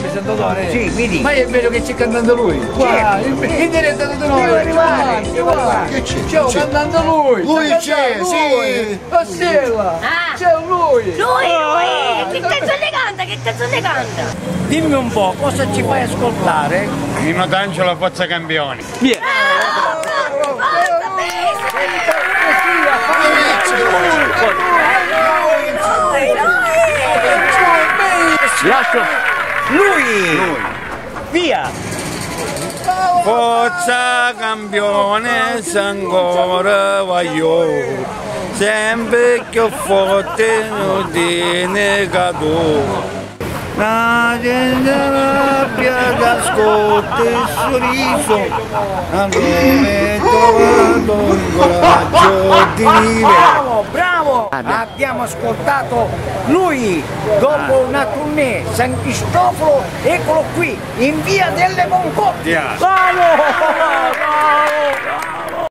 presentatore? Sì, mi dica. Ma è vero che c'è cantando lui? Qua, in diretta da noi! Devo arrivare. C'è cantando lui! Lui sta c'è, cantando sì. lui. Ma Sella! Ah. C'è lui! Lui! Che canzone canta? Che canzone canta? Dimmi un po', cosa ci fai ascoltare? Nino D'Angelo Forza Campioni. Lascio. Lui! Via! Forza Campione, se ancora voglio, sempre più forte non ti negato. La gente rabbia d'ascolto e sorriso, avrei trovato il coraggio di vivere. Bravo, bravo! Abbiamo ascoltato lui dopo una tournée San Cristoforo, eccolo qui, in via delle Concordie. Yeah. Bravo!